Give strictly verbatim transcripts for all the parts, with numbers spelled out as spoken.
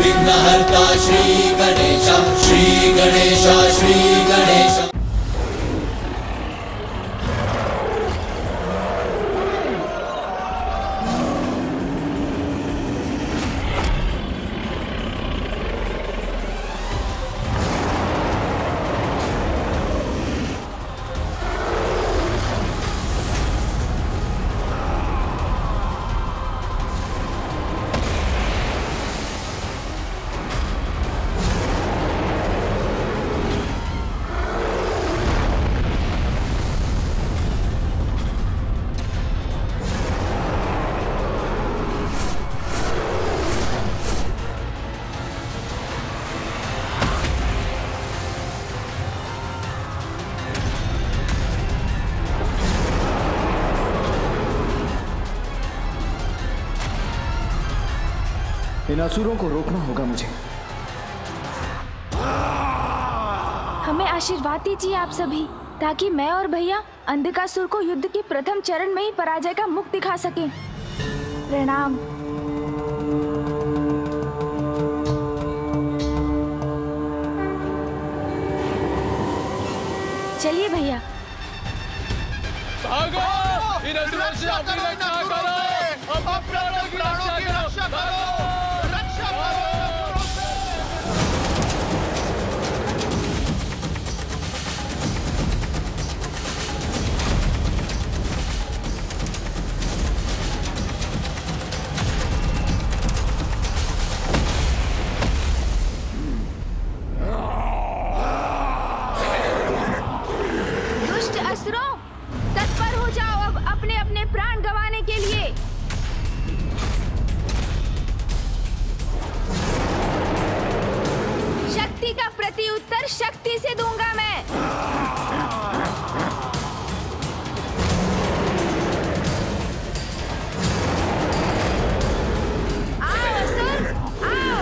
विघ्नहर्ता श्री गणेश, श्री गणेश, श्री गणेश। इन असुरों को रोकना होगा मुझे। हमें आशीर्वाद दीजिए आप सभी, ताकि मैं और भैया अंधकासुर को युद्ध के प्रथम चरण में ही पराजय का मुख दिखा सकें। प्रणाम। चलिए भैया। इन असुरों से अपनी रक्षा करो, अब प्राणों की रक्षा करो। शक्ति से दूंगा मैं। आओ असुर, आओ।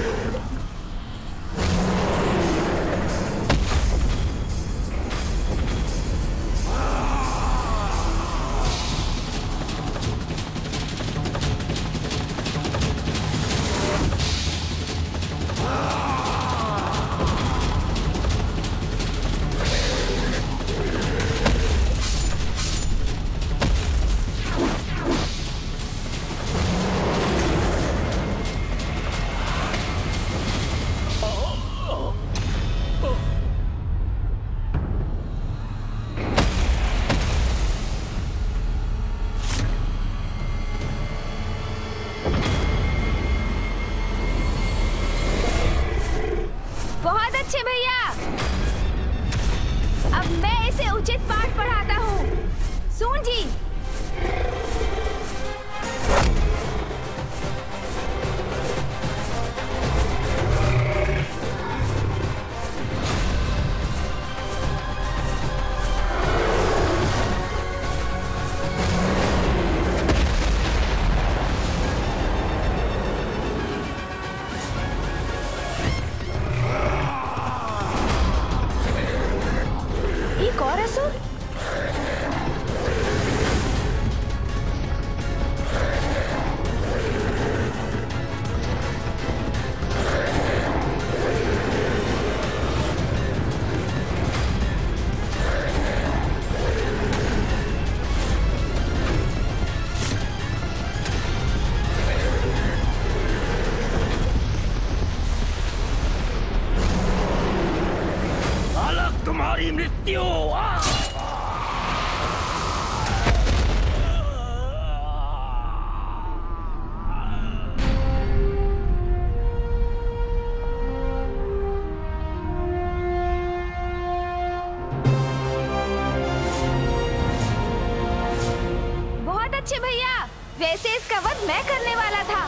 वैसे इसका वध मैं करने वाला था।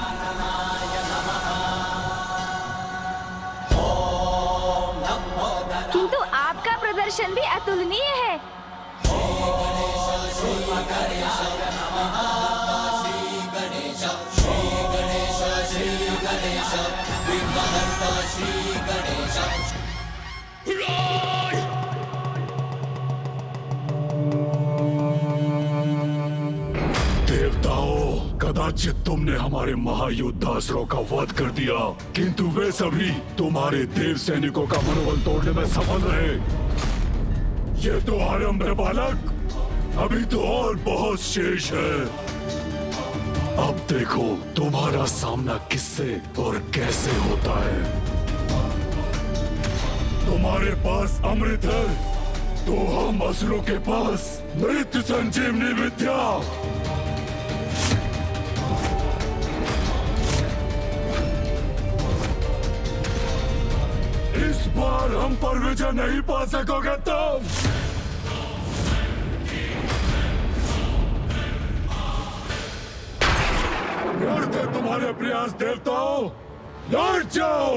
किंतु आपका प्रदर्शन भी अतुलनीय है। आज तुमने हमारे महायोद्धासुरों का वध कर दिया, किंतु वे सभी तुम्हारे देव सैनिकों का मनोबल तोड़ने में सफल रहे। ये तो आरंभ है बालक, अभी तो और बहुत शेष है। अब देखो तुम्हारा सामना किससे और कैसे होता है। तुम्हारे पास अमृत है तो हम असुरों के पास मृत्यु संजीवनी विद्या। इस बार हम पर विजय नहीं पा सकोगे तुम। व्यर्थ है तुम्हारे प्रयास देवताओं, लौट जाओ,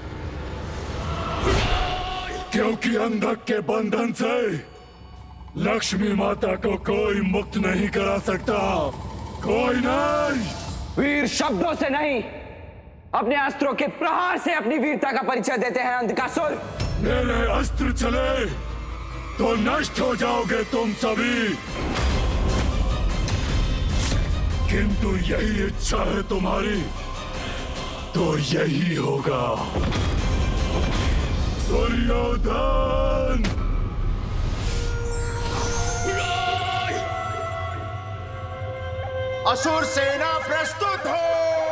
क्योंकि अंधक के बंधन से लक्ष्मी माता को कोई मुक्त नहीं करा सकता, कोई नहीं। वीर शब्दों से नहीं, अपने अस्त्रों के प्रहार से अपनी वीरता का परिचय देते हैं अंधकासुर। मेरे अस्त्र चले तो नष्ट हो जाओगे तुम सभी, किंतु यही इच्छा है तुम्हारी तो यही होगा। दुर्योधन! असुर सेना प्रस्तुत हो।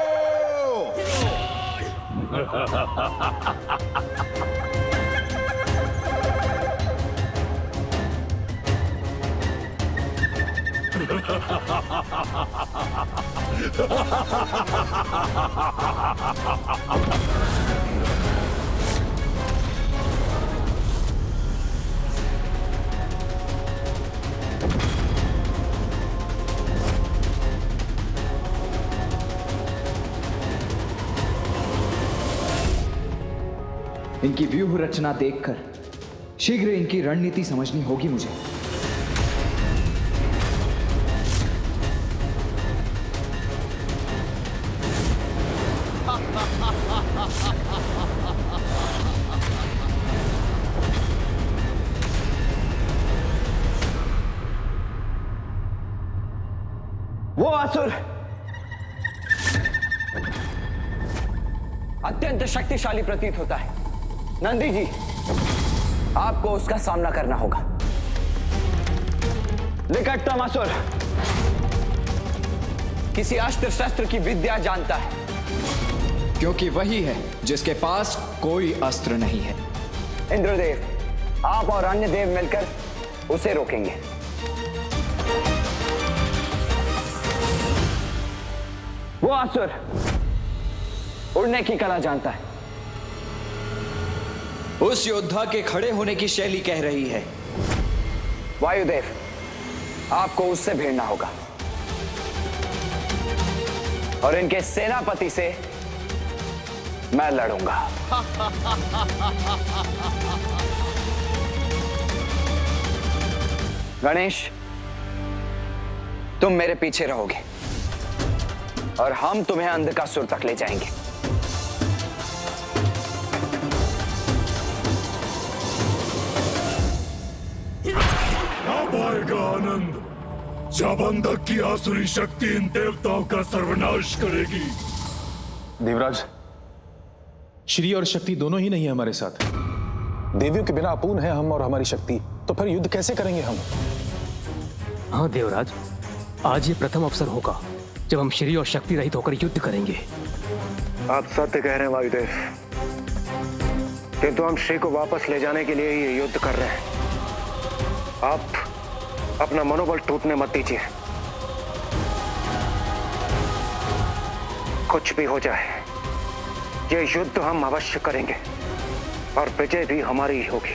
इनकी व्यूह रचना देखकर शीघ्र इनकी रणनीति समझनी होगी मुझे। वो असुर अत्यंत शक्तिशाली प्रतीत होता है। नंदी जी, आपको उसका सामना करना होगा। निकटतम असुर किसी अस्त्र शस्त्र की विद्या जानता है, क्योंकि वही है जिसके पास कोई अस्त्र नहीं है। इंद्रदेव, आप और अन्य देव मिलकर उसे रोकेंगे। वो असुर उड़ने की कला जानता है। उस योद्धा के खड़े होने की शैली कह रही है। वायुदेव, आपको उससे भिड़ना होगा और इनके सेनापति से मैं लड़ूंगा। गणेश, तुम मेरे पीछे रहोगे और हम तुम्हें अंधकासुर तक ले जाएंगे। आनंद, जब अंधक की आसुरी शक्ति इन देवताओं का सर्वनाश करेगी। देवराज, श्री और शक्ति दोनों ही नहीं है हमारे साथ। देवियों के बिना अपूर्ण है हम और हमारी शक्ति, तो फिर युद्ध कैसे करेंगे हम? हाँ देवराज, आज ये प्रथम अवसर होगा जब हम श्री और शक्ति रहित होकर युद्ध करेंगे। आप सत्य कह रहे हैं वायुदेव, किंतु हम श्री को वापस ले जाने के लिए ये युद्ध कर रहे हैं। आप अपना मनोबल टूटने मत दीजिए। कुछ भी हो जाए, ये युद्ध हम अवश्य करेंगे और विजय भी हमारी ही होगी।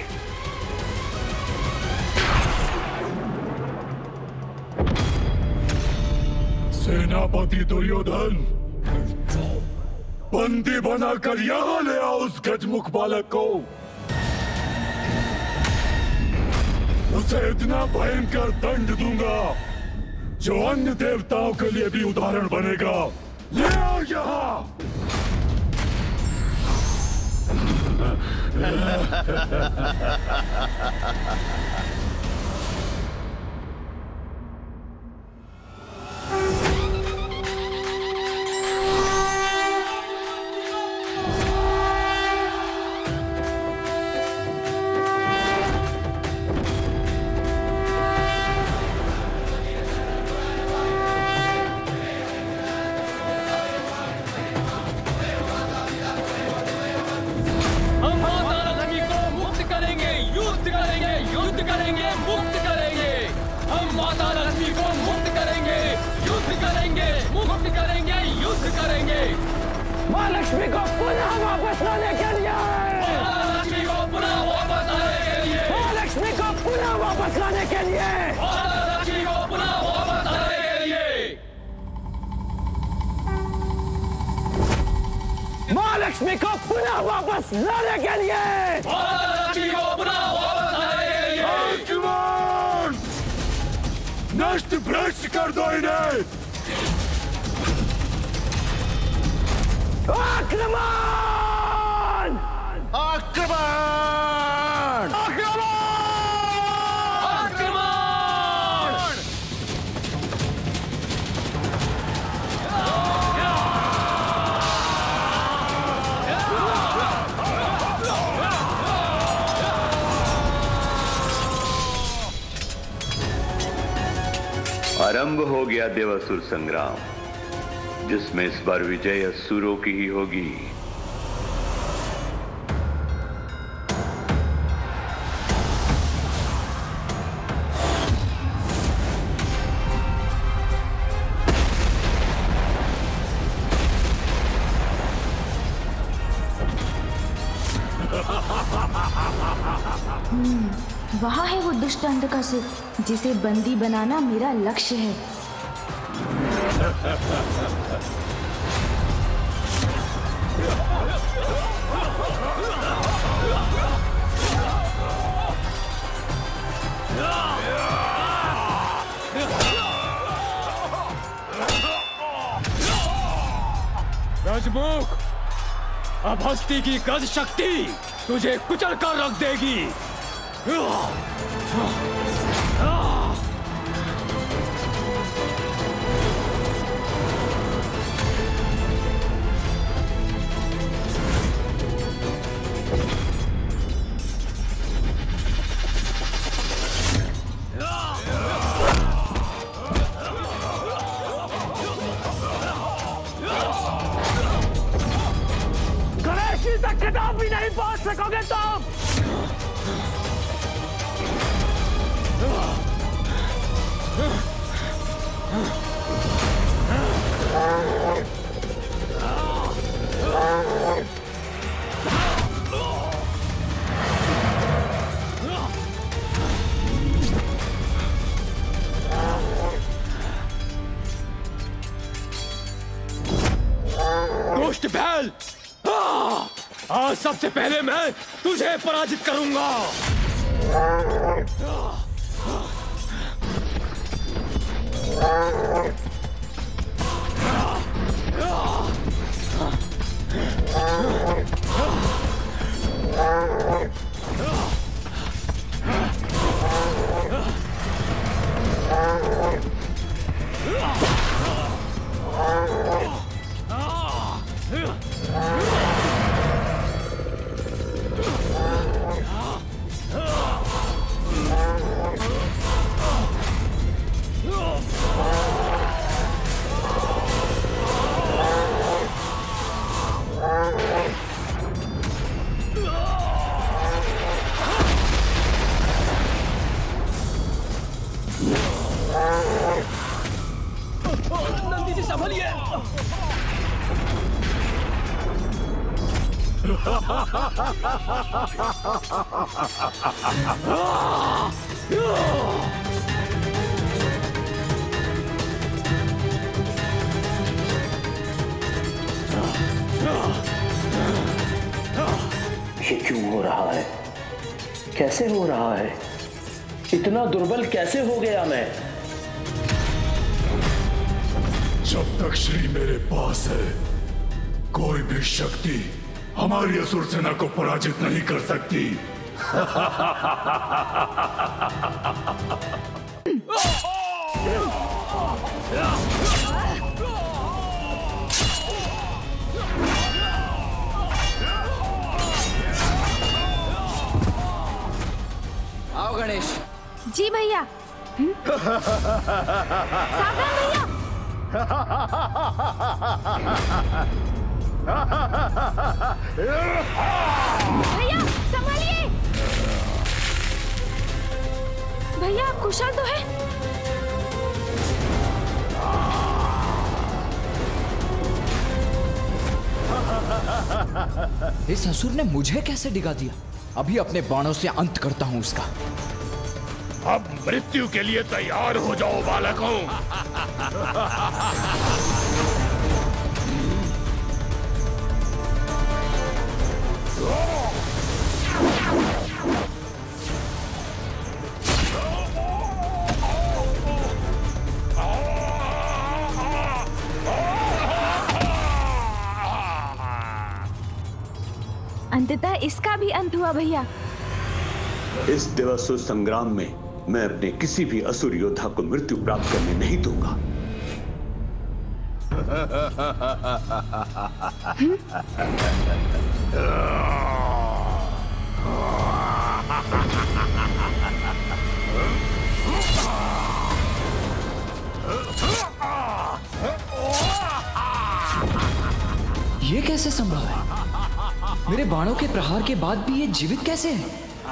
सेनापति दुर्योधन, बंदी बनाकर यहां ले आओ उस गजमुख बालक को। उसे इतना भयंकर दंड दूंगा जो अन्य देवताओं के लिए भी उदाहरण बनेगा। ले आओ यहां। महालक्ष्मी को पुनः वापस लाने के लिए, महालक्ष्मी को पुनः वापस लाने के लिए, महालक्ष्मी को पुनः वापस लाने के लिए, महालक्ष्मी को पुनः वापस लाने के लिए, महालक्ष्मी को पुनः वापस लाने के लिए, महालक्ष्मी को पुनः वापस लाने के लिए। नष्ट भ्रष्ट कर दो इन्हें। आक्रमण! आक्रमण! आक्रमण! आरंभ हो गया देवासुर संग्राम, जिसमें इस बार विजय असुरों की ही होगी। वहाँ है वो दुष्ट अंधकासुर, जिसे बंदी बनाना मेरा लक्ष्य है। राजमुख, अब हस्ती की गज शक्ति तुझे कुचल कर रख देगी। गणेश जी तक खिताब भी नहीं पहुंच सकोगे तुम। दुष्ट बैल, आज सबसे पहले मैं तुझे पराजित करूंगा। नंदी जी संभलिए। ये क्यों हो रहा है? कैसे हो रहा है? इतना दुर्बल कैसे हो गया मैं? जब तक श्री मेरे पास है, कोई भी शक्ति हमारी असुर सेना को पराजित नहीं कर सकती। आओ गणेश। जी भैया। सावधान भैया। भैया संभालिए। भैया कुशल तो है। इस असुर ने मुझे कैसे डिगा दिया? अभी अपने बाणों से अंत करता हूं उसका। अब मृत्यु के लिए तैयार हो जाओ बालकों। अंततः इसका भी अंत हुआ भैया। इस देवासुर संग्राम में मैं अपने किसी भी असुर योद्धा को मृत्यु प्राप्त करने नहीं दूंगा। ये कैसे संभव है? मेरे बाणों के प्रहार के बाद भी ये जीवित कैसे है?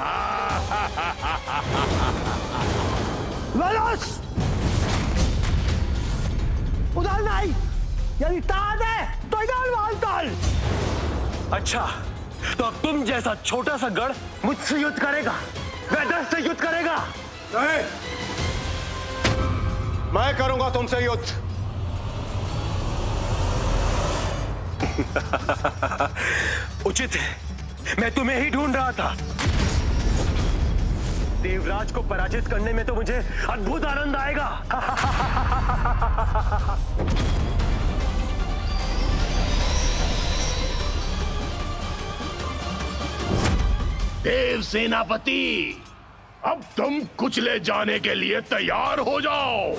उधर नहीं, यदि ताज है तो इधर वाल ताल। अच्छा, तो अब तुम जैसा छोटा सा गढ़ मुझसे युद्ध करेगा, वेदस से युद्ध करेगा? नहीं, मैं करूंगा तुमसे युद्ध। उचित है, मैं तुम्हें ही ढूंढ रहा था। देवराज को पराजित करने में तो मुझे अद्भुत आनंद आएगा। देव सेनापति, अब तुम कुचले जाने के लिए तैयार हो जाओ।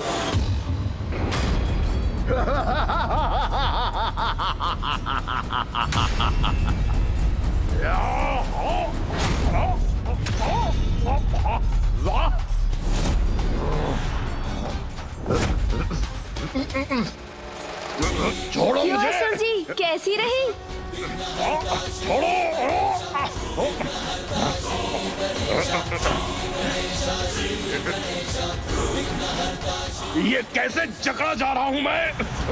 छोड़ो मुझे। असुर जी, कैसी रही? छोड़ो। ये कैसे जकड़ा जा रहा हूं मैं?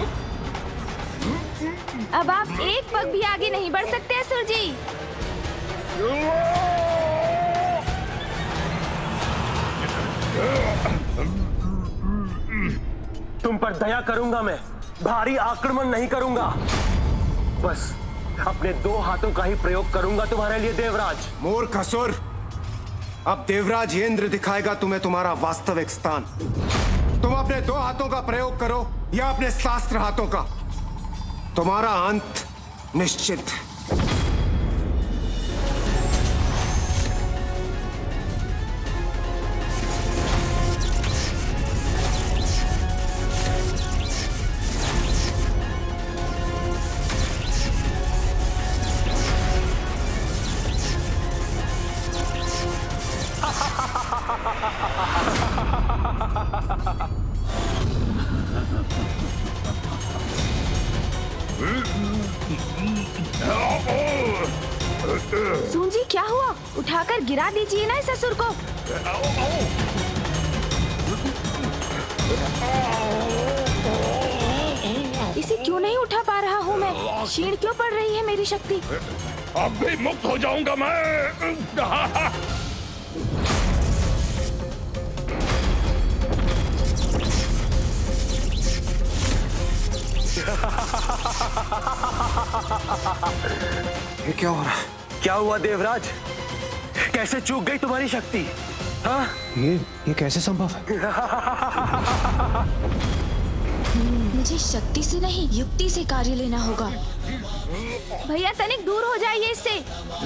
अब आप एक पग भी आगे नहीं बढ़ सकते असुर जी। तुम पर दया करूंगा मैं, भारी आक्रमण नहीं करूंगा। बस अपने दो हाथों का ही प्रयोग करूंगा तुम्हारे लिए देवराज। मूर्ख असुर, अब देवराज इंद्र दिखाएगा तुम्हें तुम्हारा वास्तविक स्थान। तुम अपने दो हाथों का प्रयोग करो या अपने शास्त्र हाथों का, तुम्हारा अंत निश्चित। सूंजी, क्या हुआ? उठाकर गिरा दीजिए ना इस असुर को। इसे क्यों नहीं उठा पा रहा हूँ मैं? क्षीण क्यों पड़ रही है मेरी शक्ति? अब भी मुक्त हो जाऊंगा मैं। ये क्या हो रहा है? क्या हुआ देवराज? कैसे चूक गई तुम्हारी शक्ति? हाँ? ये ये कैसे संभव है? मुझे शक्ति से नहीं, युक्ति से कार्य लेना होगा। भैया तनिक दूर हो जाइए इससे।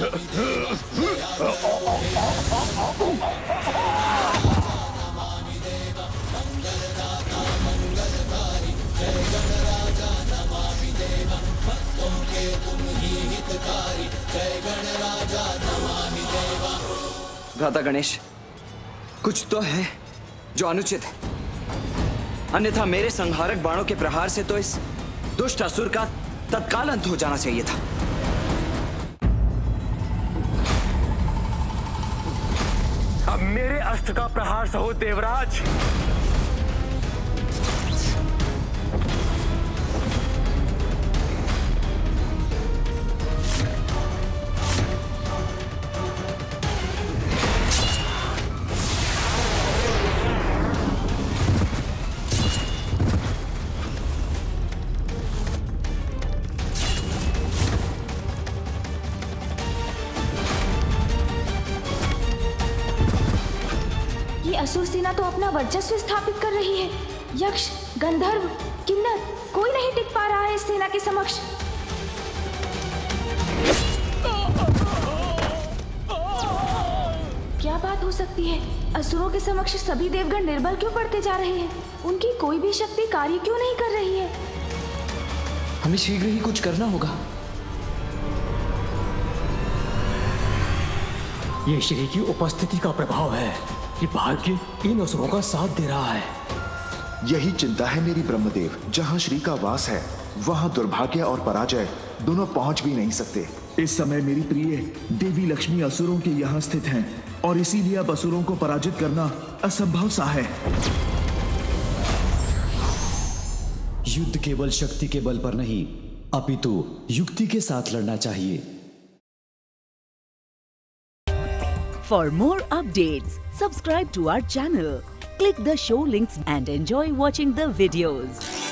भ्राता गणेश, कुछ तो है जो अनुचित है, अन्यथा मेरे संहारक बाणों के प्रहार से तो इस दुष्ट असुर का तत्काल अंत हो जाना चाहिए था। अब मेरे अस्त्र का प्रहार सहो देवराज। असुर सेना तो अपना वर्चस्व स्थापित कर रही है। यक्ष, गंधर्व, किन्नर, कोई नहीं टिक पा रहा है इस सेना के समक्ष। क्या बात हो सकती है? असुरों के समक्ष सभी देवगण निर्बल क्यों पड़ते जा रहे हैं? उनकी कोई भी शक्ति कार्य क्यों नहीं कर रही है? हमें शीघ्र ही कुछ करना होगा। ये श्री की उपस्थिति का प्रभाव है कि भाग्य इन असुरों का साथ दे रहा है। यही चिंता है मेरी ब्रह्मदेव। जहाँ श्री का वास है वहाँ दुर्भाग्य और पराजय दोनों पहुँच भी नहीं सकते। इस समय मेरी प्रिय देवी लक्ष्मी असुरों के यहाँ स्थित हैं और इसीलिए अब असुरों को पराजित करना असंभव सा है। युद्ध केवल शक्ति के बल पर नहीं, अपितु युक्ति के साथ लड़ना चाहिए। For more updates, subscribe to our channel, click the show links and enjoy watching the videos.